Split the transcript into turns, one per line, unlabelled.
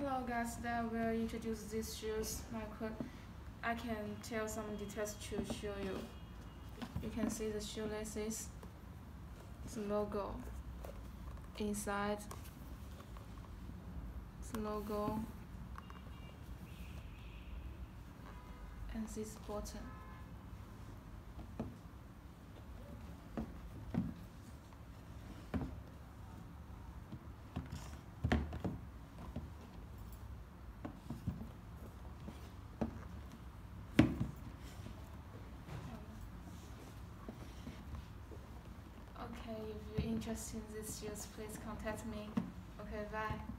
Hello guys, today I will introduce these shoes. I can tell some details to show you. You can see the shoelaces, the logo inside, the logo, and this button. Okay, if you're interested in these shoes, please contact me. Okay, bye.